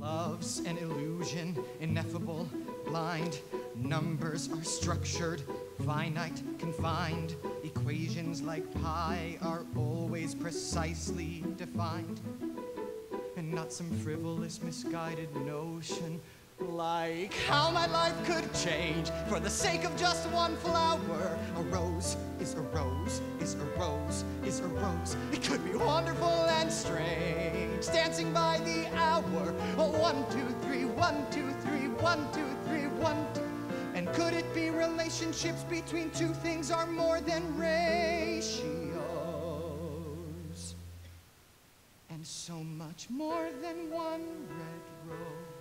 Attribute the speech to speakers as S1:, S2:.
S1: Love's an illusion, ineffable, blind. Numbers are structured, finite, confined. Equations like pi are always precisely defined. And not some frivolous, misguided notion like how my life could change for the sake of just one flower. A rose is a rose, is a rose, is a rose. It could be wonderful and strange, dancing by the hour. Oh, 1, 2, 3, 1, 2, 3, 1, 2, 3, 1, 2. And could it be relationships between two things are more than ratios? And so much more than one red rose.